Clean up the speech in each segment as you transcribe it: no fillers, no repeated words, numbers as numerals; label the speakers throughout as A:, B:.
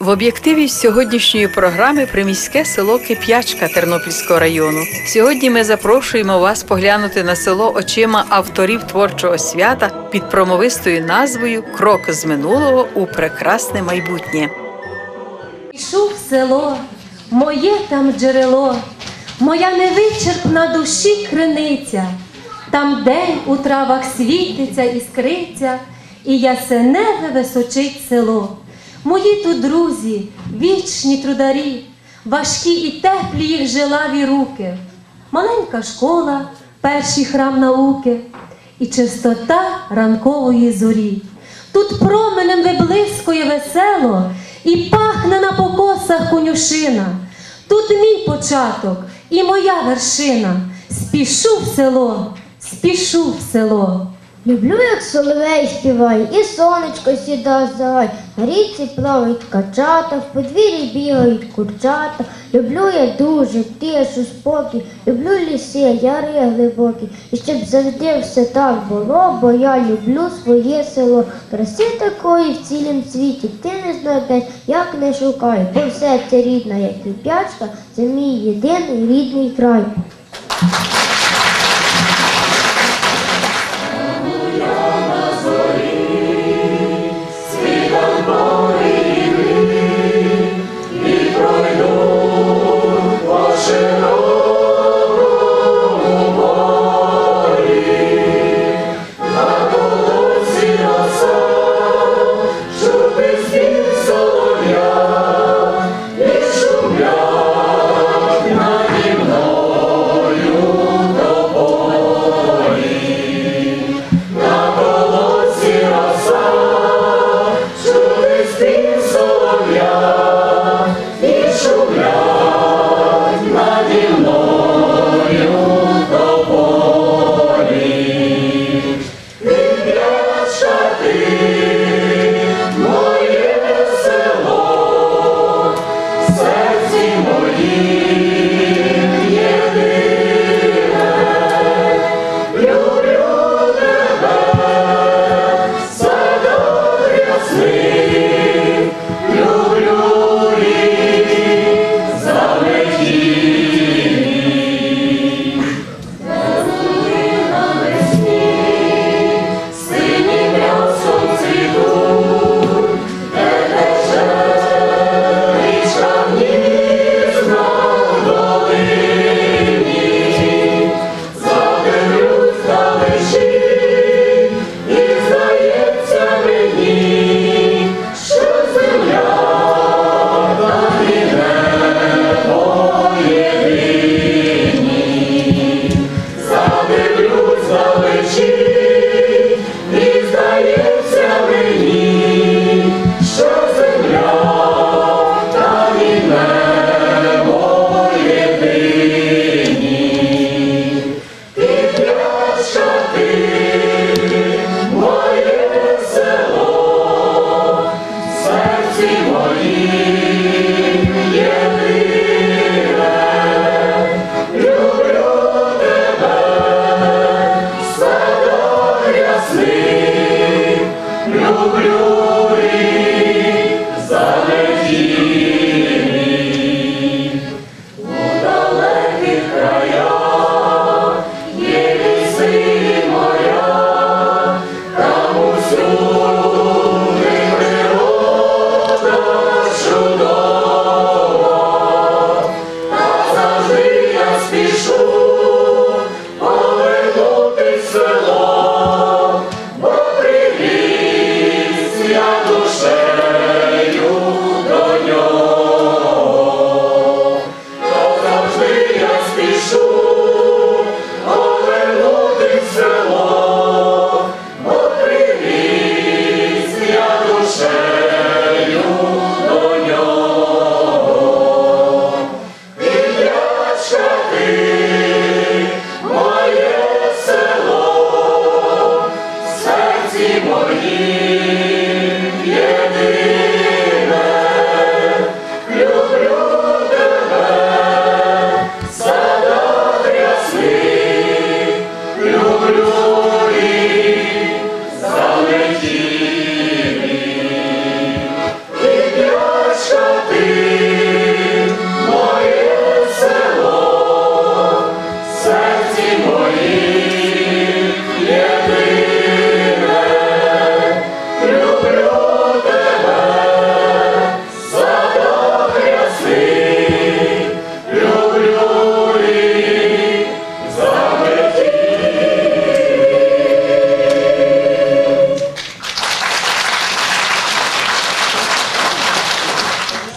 A: В об'єктиві сьогоднішньої програми приміське село Кип'ячка Тернопільського району. Сьогодні ми запрошуємо вас поглянути на село очима авторів творчого свята під промовистою назвою «Крок з минулого у прекрасне майбутнє».
B: Пішов в село, моє там джерело, моя невичерпна душі криниця. Там день у травах світиться, іскриться, і ясеневе височить село. Мої тут друзі, вічні трударі, важкі і теплі їх жилаві руки. Маленька школа, перший храм науки і чистота ранкової зорі. Тут променем виблискує весело і пахне на покосах конюшина. Тут мій початок і моя вершина. Спішу в село, спішу в село.
C: Люблю, як соловей співає, і сонечко сіда за гай. На річці плавають качата, в подвір'ї бігають курчата. Люблю я дуже тишу, спокій, люблю ліси, яри глибокі. І щоб завжди все так було, бо я люблю своє село. Краси такої в цілім світі ти не знайдеш, як не шукай, бо все це рідна, як Кип'ячка, це мій єдиний рідний край.
D: Моїм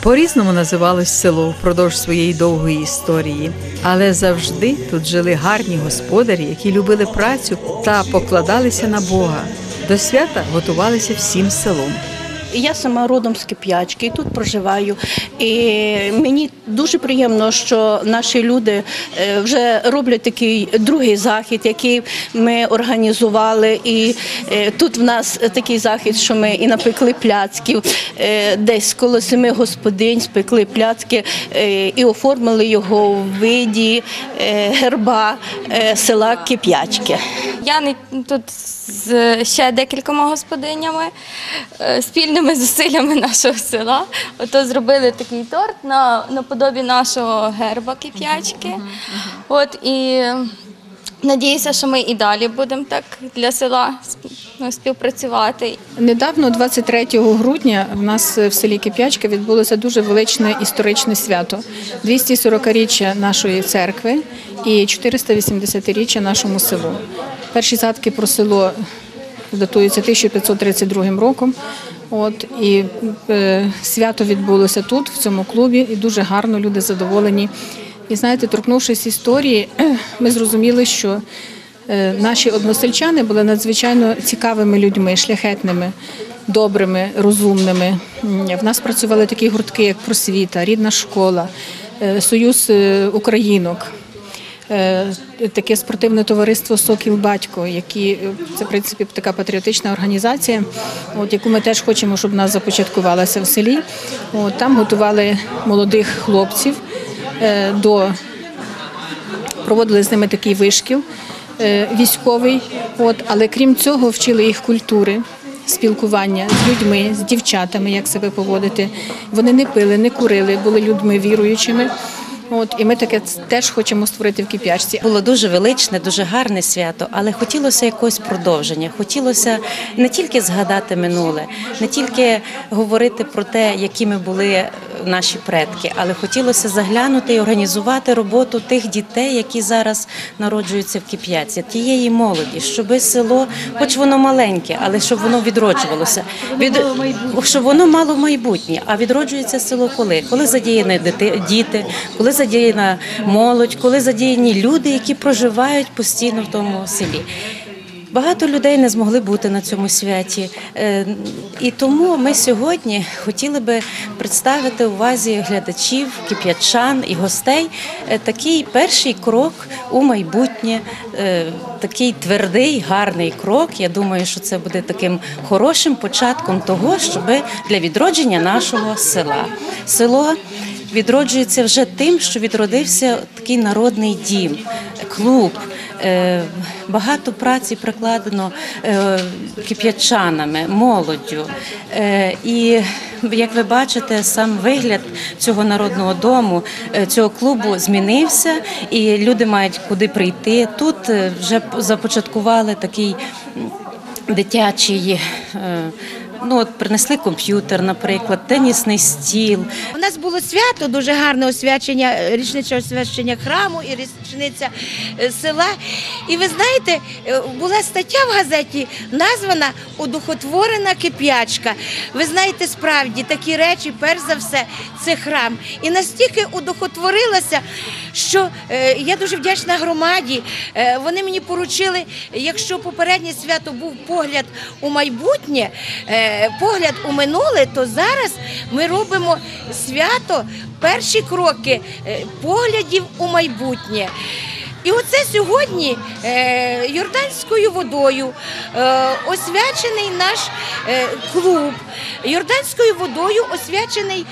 A: По-різному називалось село впродовж своєї довгої історії, але завжди тут жили гарні господарі, які любили працю та покладалися на Бога. До свята готувалися всім селом.
D: Я сама родом з Кип'ячки, і тут проживаю. І мені дуже приємно, що наші люди вже роблять такий другий захід, який ми організували. І тут в нас такий захід, що ми і напекли пляцків, десь коло 7 господинь спекли пляцки і оформили його у виді герба села Кип'ячки.
E: Я тут з ще декількома господинями, спільними зусиллями нашого села. Ото зробили такий торт наподобі нашого герба Кип'ячки. От, і надіюся, що ми і далі будемо так для села співпрацювати.
F: Недавно, 23 грудня, в нас в селі Кип'ячка відбулося дуже величне історичне свято. 240-річчя нашої церкви і 480-річчя нашому селу. Перші згадки про село датуються 1532 роком. І свято відбулося тут, в цьому клубі, і дуже гарно, люди задоволені. І знаєте, торкнувшись історії, ми зрозуміли, що наші односельчани були надзвичайно цікавими людьми, шляхетними, добрими, розумними. В нас працювали такі гуртки, як «Просвіта», «Рідна школа», «Союз українок», таке спортивне товариство «Сокіл Батько», це, в принципі, така патріотична організація, яку ми теж хочемо, щоб в нас започаткувалася в селі. Там готували молодих хлопців, проводили з ними такий вишкіл військовий, але крім цього вчили їх культури, спілкування з людьми, з дівчатами, як себе поводити. Вони не пили, не курили, були людьми віруючими. І ми таке теж хочемо створити в Кип'ячці.
G: Було дуже величне, дуже гарне свято, але хотілося якогось продовження. Хотілося не тільки згадати минуле, не тільки говорити про те, якими були наші предки, але хотілося заглянути і організувати роботу тих дітей, які зараз народжуються в Кип'ятці, тієї молоді, щоб село, хоч воно маленьке, але щоб воно відроджувалося, щоб воно мало майбутнє. А відроджується село коли? Коли задіяні діти, коли задіяна молодь, коли задіяні люди, які проживають постійно в тому селі. Багато людей не змогли бути на цьому святі, і тому ми сьогодні хотіли би представити увазі глядачів, кип'ятчан і гостей такий перший крок у майбутнє, такий твердий, гарний крок. Я думаю, що це буде таким хорошим початком того, щоб для відродження нашого села. Село відроджується вже тим, що відродився такий народний дім, клуб. Багато праці прикладено кип'ятчанами, молоддю. І, як ви бачите, сам вигляд цього народного дому, цього клубу змінився, і люди мають куди прийти. Тут вже започаткували такий дитячий, принесли комп'ютер, наприклад, тенісний стіл.
H: У нас було свято, дуже гарне освячення, річниця освячення храму і річниця села. І ви знаєте, була стаття в газеті, названа «Одухотворена Кип'ячка». Ви знаєте, справді, такі речі, перш за все, це храм. І настільки одухотворилася, що я дуже вдячна громаді. Вони мені поручили, якщо попереднє свято був погляд у майбутнє, погляд у минуле, то зараз ми робимо свято, перші кроки поглядів у майбутнє. І оце сьогодні йорданською водою освячений наш клуб, йорданською водою освячений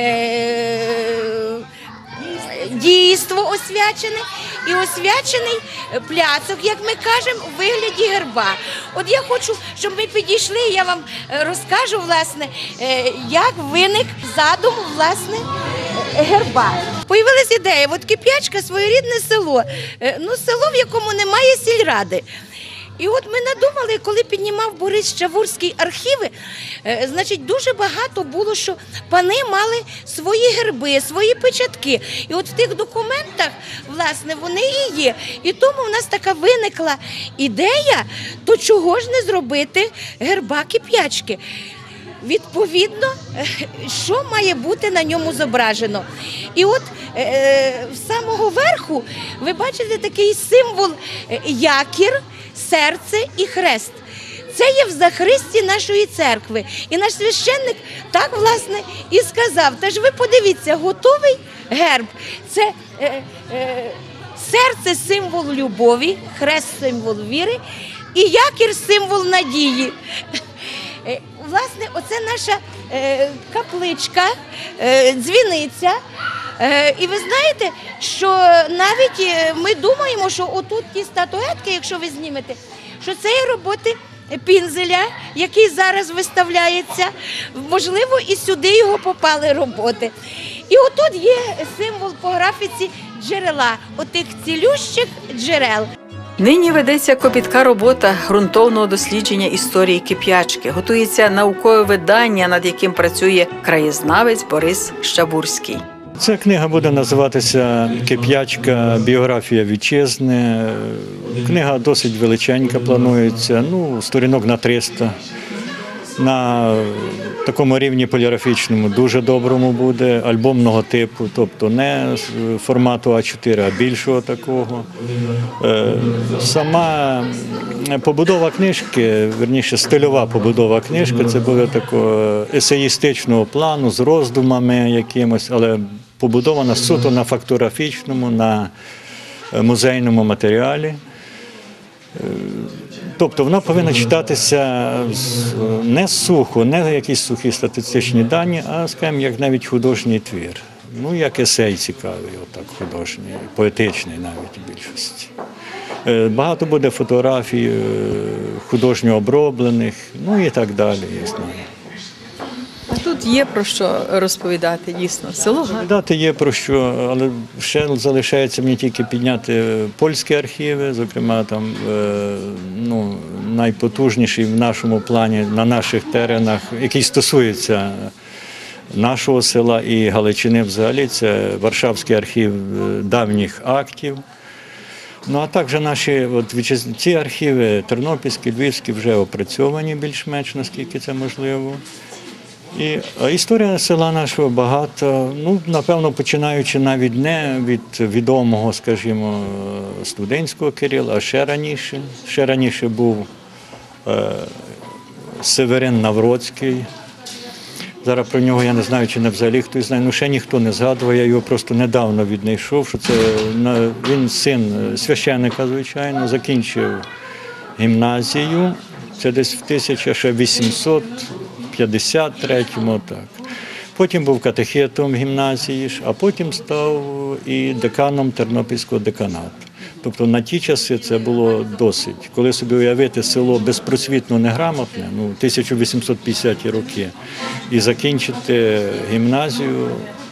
H: дійство освячене і освячений пляцок, як ми кажемо, у вигляді герба. От я хочу, щоб ми підійшли, і я вам розкажу, власне, як виник задум, власне, герба. Появилась ідея, от Кип'ячка – своєрідне село, село, в якому немає сільради. І от ми надумали, коли піднімав Борис Чавурський архіви, значить, дуже багато було, що пани мали свої герби, свої печатки. І от в тих документах, власне, вони і є. І тому в нас така виникла ідея, то чого ж не зробити герба Кип'ячки? відповідно, що має бути на ньому зображено. І от з самого верху ви бачите такий символ якір, серце і хрест. Це є в захристі нашої церкви. І наш священник так, власне, і сказав. Тож ви подивіться, готовий герб – це серце – символ любові, хрест – символ віри і якір – символ надії. Власне, оце наша капличка, дзвіниця. І ви знаєте, що навіть ми думаємо, що отут ті статуетки, якщо ви знімете, що це є роботи Пінзеля, який зараз виставляється. Можливо, і сюди його попали роботи. І отут є символ по графіці джерела, отих цілющих джерел.
A: Нині ведеться копітка робота ґрунтовного дослідження історії Кип'ячки. Готується наукове видання, над яким працює краєзнавець Борис Щабурський.
I: Ця книга буде називатися «Кип'ячка. Біографія вітчизни». Книга досить величенька планується, сторінок на 300. На такому рівні поліграфічному дуже доброму буде, альбомного типу, тобто не формату А4, а більшого такого. Сама побудова книжки, верніше стильова побудова книжки, це буде такого есеїстичного плану з роздумами якимось, але побудована суто на фактографічному, на музейному матеріалі. Тобто вона повинна читатися не сухо, не якісь сухі статистичні дані, а, скажімо, як навіть художній твір. Як есей цікавий, отак художній, поетичний навіть у більшості. Багато буде фотографій художньо оброблених, і так далі, я знаю.
A: А тут є про що розповідати, дійсно. Село гарне.
I: Розповідати є про що, але ще залишається мені тільки підняти польські архіви, зокрема там найпотужніший в нашому плані, на наших теренах, який стосується нашого села і Галичини взагалі, це Варшавський архів давніх актів. А також наші ці архіви, тернопільські, львівські, вже опрацьовані більш-менш, наскільки це можливо. І історія села нашого багата, напевно, починаючи навіть не від відомого, скажімо, студентського Кирила, а ще раніше. Ще раніше був Северин Навроцький. Зараз про нього я не знаю, чи не взагалі хтось знає, ще ніхто не згадував, я його просто недавно віднайшов, що це він син священника, звичайно, закінчив гімназію, це десь в 1853-му, так. Потім був катехетом гімназії, а потім став і деканом Тернопільського деканату. Тобто на ті часи це було досить. Коли собі уявити село безпросвітно неграмотне, 1850-ті роки, і закінчити гімназію,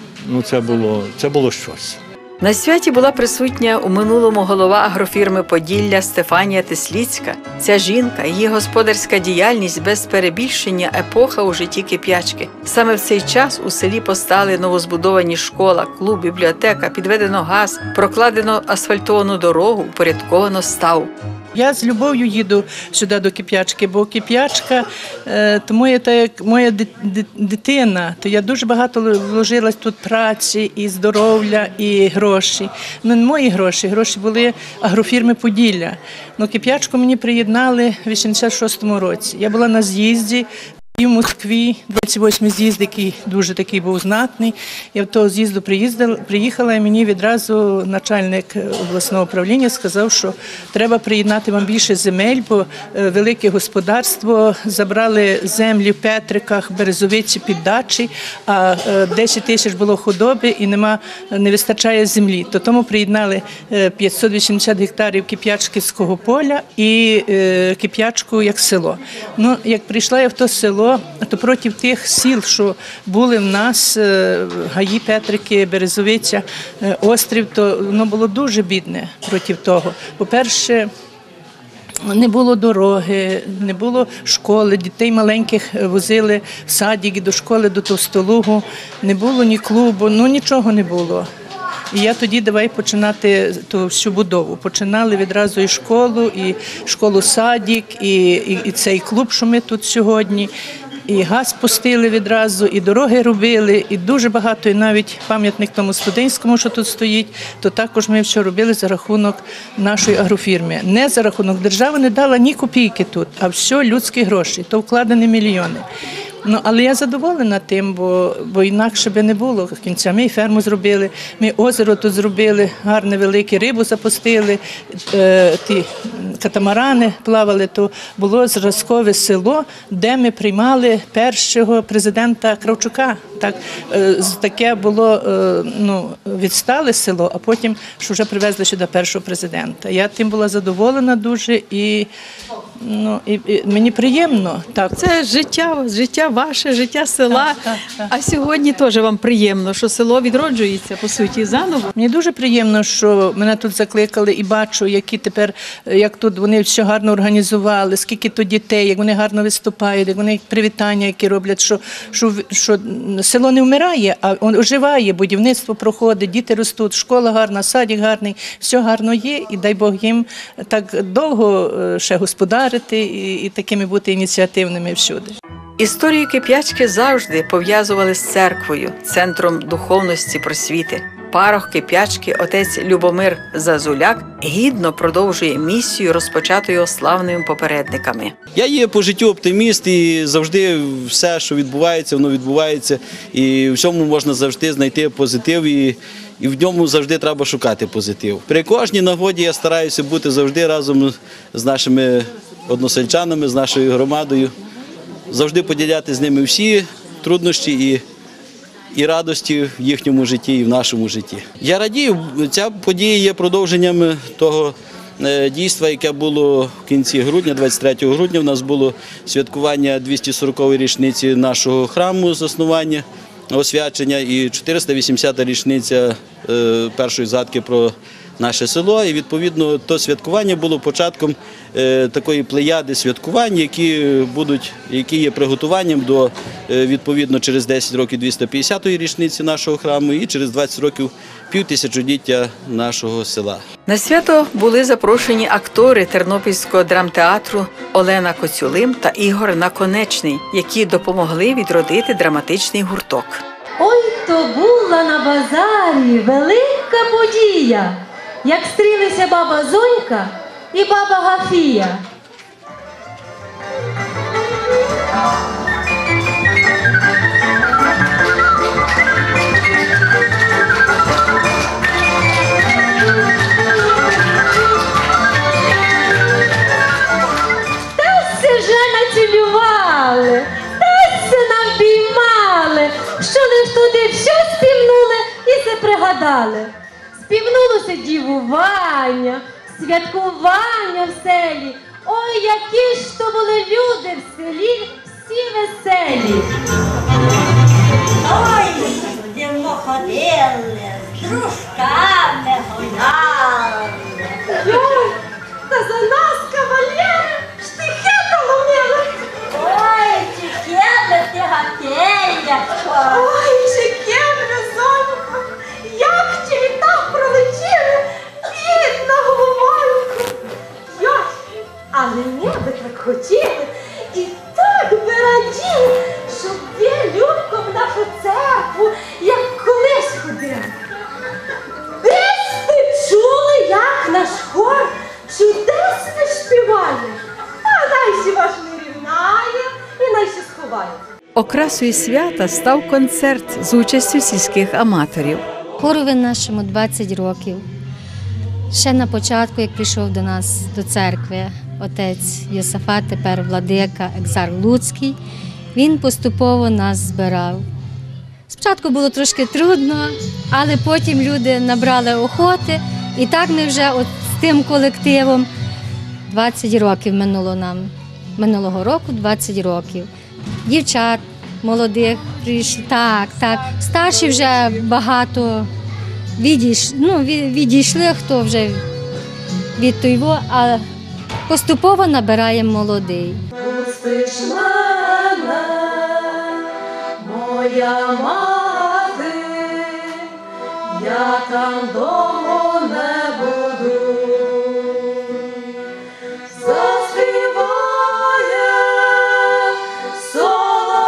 I: це було щось.
A: На святі була присутня у минулому голова агрофірми «Поділля» Стефанія Тесліцька. Ця жінка, її господарська діяльність без перебільшення епоха у житті Кип'ячки. Саме в цей час у селі постали новозбудовані школа, клуб, бібліотека, підведено газ, прокладено асфальтовану дорогу, упорядковано став.
J: Я з любов'ю їду сюди до Кип'ячки, бо Кип'ячка тому є так, як моя дитина, то я дуже багато вложилась тут праці, і здоров'я, і гроші. Не мої гроші були агрофірми «Поділля». Кип'ячку мені приєднали в 86-му році. Я була на з'їзді в Москві, 28-й з'їзд, який дуже такий був знатний. Я в того з'їзду приїхала, і мені відразу начальник обласного управління сказав, що треба приєднати вам більше земель, бо велике господарство, забрали землі в Петриках, Березовиці, Піддачі, а 10 тисяч було худоби і не вистачає землі. Тому приєднали 580 гектарів Кип'ячківського поля і Кип'ячку як село. Як прийшла я в то село, то проти тих сіл, що були в нас, Гаї, Петрики, Березовиця, Острів, то воно було дуже бідне проти того. По-перше, не було дороги, не було школи, дітей маленьких возили в садик і до школи, до Товстолугу, не було ні клубу, нічого не було. І я тоді давай починати ту всю будову. Починали відразу і школу садик, і цей клуб, що ми тут сьогодні. і газ пустили відразу, і дороги робили, і дуже багато, і навіть пам'ятник тому Студентському, що тут стоїть, то також ми все робили за рахунок нашої агрофірми. Не за рахунок, держава не дала ні копійки тут, а все людські гроші, то вкладені мільйони. Ну, але я задоволена тим, бо інакше би не було кінця. Ми і ферму зробили, ми озеро тут зробили, гарне велике, рибу запустили, ті катамарани плавали, то було зразкове село, де ми приймали першого президента Кравчука. Таке було відстале село, а потім що вже привезли сюди першого президента. Я тим була задоволена дуже і мені приємно. Так.
A: Це життя ваше, життя села.
J: Так.
A: А сьогодні теж вам приємно, що село відроджується, по суті, заново.
J: Мені дуже приємно, що мене тут закликали і бачу, які тепер, як тут вони все гарно організували, скільки тут дітей, як вони гарно виступають, як вони привітання, які роблять, що село не вмирає, а оживає, будівництво проходить, діти ростуть, школа гарна, садик гарний, все гарно є, і дай Бог їм так довго ще господарити і такими бути ініціативними всюди.
A: Історію Кип'ячки завжди пов'язували з церквою, центром духовності, просвіти. Парох Кип'ячки, отець Любомир Зазуляк, гідно продовжує місію, розпочату його славними попередниками.
K: Я є по життю оптиміст, і завжди все, що відбувається, воно відбувається. І в цьому можна завжди знайти позитив, і в ньому завжди треба шукати позитив. При кожній нагоді я стараюся бути завжди разом з нашими односельчанами, з нашою громадою, завжди поділяти з ними всі труднощі і радості в їхньому житті і в нашому житті. Я радію, ця подія є продовженням того дійства, яке було в кінці грудня, 23 грудня. У нас було святкування 240-ї річниці нашого храму заснування, освячення і 480-та річниця першої згадки про наше село. І, відповідно, то святкування було початком такої плеяди святкувань, які є приготуванням до, відповідно, через 10 років 250-ї річниці нашого храму і через 20 років півтисячоліття нашого села.
A: На свято були запрошені актори Тернопільського драмтеатру Олена Коцюлим та Ігор Наконечний, які допомогли відродити драматичний гурток.
B: Ой, то була на базарі велика подія, як стрілися баба Зонька і баба Гафія. Та се же націлювали, та се нам піймали, що лиш туди все співнули і се пригадали. Співнулося дівування, святкування в селі. Ой, які ж то були люди в селі, всі веселі.
L: Ой, будемо ходили, з дружками гуляли.
B: Йой, та за нас, кавалери, штихи доломили.
L: Ой, чекали ти гатеячко.
B: Ой, чекали, Зонько, як чи літа пролетіли, бідна головонько. Йой, але ми би так хотіли і так би раділи, щоб ви, Любко, в нашу церкву, як колись ходили. Десь ти чули, як наш хор чудесно співає, а найсі ваш не рівнає і найсі сховає.
A: Окрасою свята став концерт з участю сільських аматорів.
M: Хорові нашому 20 років. Ще на початку, як прийшов до нас до церкви отець Йосафат, тепер владика, екзарх Луцький, він поступово нас збирав. Спочатку було трошки трудно, але потім люди набрали охоти. І так ми вже от з тим колективом 20 років минуло нам. Минулого року 20 років. Дівчат молодих прийшли, так. Старші вже багато відійшли, хто вже від того, а поступово набираємо молодий.
B: Пустиш мене, моя мати, я там довго не буду. Заспіває солов'їна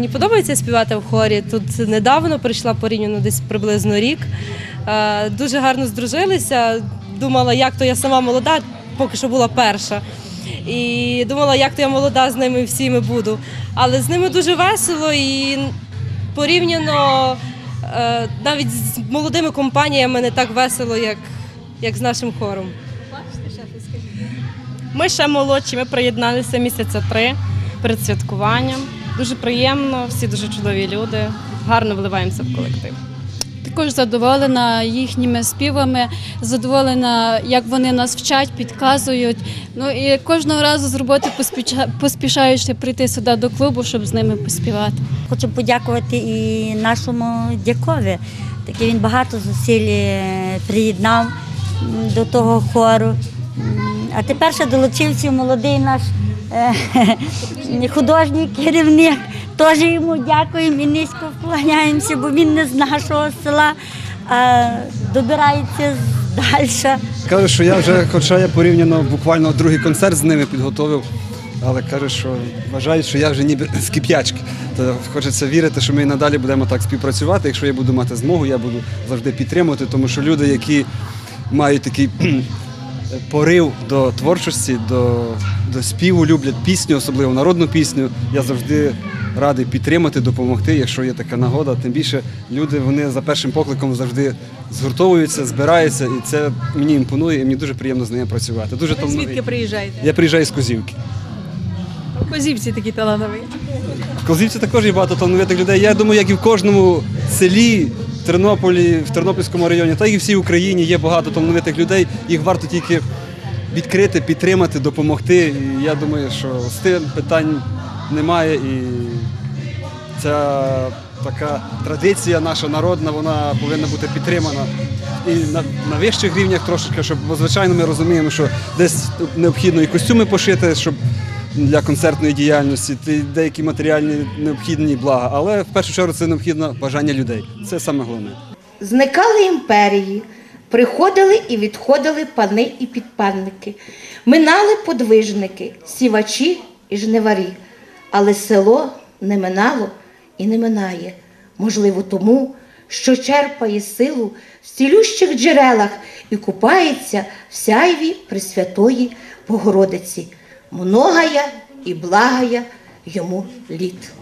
N: подобається співати в хорі. Тут недавно прийшла порівняно десь приблизно рік. Дуже гарно здружилися. Думала, як то я сама молода, поки що була перша. І думала, як то я молода з ними всіми буду. Але з ними дуже весело і порівняно навіть з молодими компаніями не так весело, як з нашим хором.
O: Ми ще молодші, ми приєдналися місяця 3 перед святкуванням. Дуже приємно, всі дуже чудові люди, гарно вливаємося в колектив.
P: Також задоволена їхніми співами, задоволена, як вони нас вчать, підказують. Ну і кожного разу з роботи поспішаючи прийти сюди до клубу, щоб з ними поспівати.
L: Хочу подякувати і нашому дякові. Такий він багато зусиль приєднав до того хору. А тепер ще долучився молодий наш художній керівник. Теж йому дякуємо і низько вклоняємося, бо він не з нашого села, а добирається далі.
Q: Кажу, що я вже, хоча я порівняно буквально другий концерт з ними підготовив, але кажу, що вважають, що я вже ніби з Кип'ячки. То хочеться вірити, що ми і надалі будемо так співпрацювати. Якщо я буду мати змогу, я буду завжди підтримувати, тому що люди, які мають такий порив до творчості, до співу, люблять пісню, особливо народну пісню, я завжди радий підтримати, допомогти, якщо є така нагода. Тим більше люди, вони за першим покликом завжди згуртовуються, збираються, і це мені імпонує, і мені дуже приємно з ними працювати. Дуже
A: Звідки приїжджаєте?
Q: Я приїжджаю з Козівки.
A: В Козівці такі талановиті.
Q: В Козівці також є багато талановитих людей. Я думаю, як і в кожному селі, в Тернополі, в Тернопільському районі, так і в всій Україні є багато талановитих людей. Їх варто тільки відкрити, підтримати, допомогти. І я думаю, що з тим питань немає. І ця така традиція наша народна, вона повинна бути підтримана. І на вищих рівнях трошки, щоб, бо, звичайно, ми розуміємо, що десь необхідно і костюми пошити, щоб для концертної діяльності, деякі матеріальні необхідні блага, але в першу чергу це необхідне бажання людей. Це саме головне.
H: Зникали імперії, приходили і відходили пани і підпанники, минали подвижники, сівачі і жниварі, але село не минало і не минає, можливо тому, що черпає силу в цілющих джерелах і купається в сяйві Пресвятої Богородиці. Многая і благая йому літ.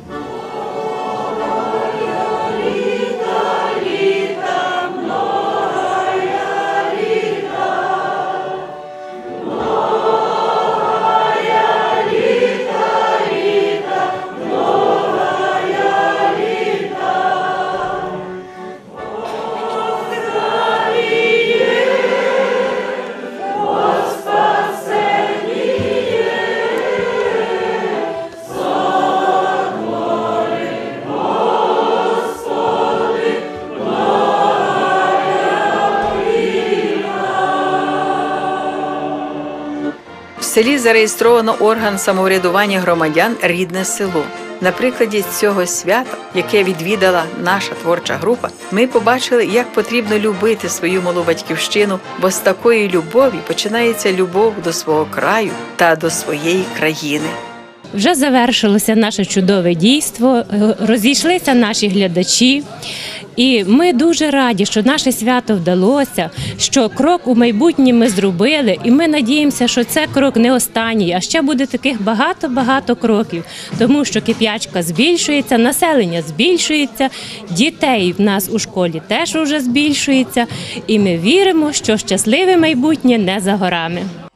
A: В селі зареєстровано орган самоврядування громадян «Рідне село». На прикладі цього свята, яке відвідала наша творча група, ми побачили, як потрібно любити свою малу батьківщину, бо з такої любові починається любов до свого краю та до своєї країни.
R: Вже завершилося наше чудове дійство, розійшлися наші глядачі. І ми дуже раді, що наше свято вдалося, що крок у майбутнє ми зробили, і ми надіємося, що це крок не останній, а ще буде таких багато-багато кроків, тому що Кип'ячка збільшується, населення збільшується, дітей в нас у школі теж вже збільшується, і ми віримо, що щасливе майбутнє не за горами.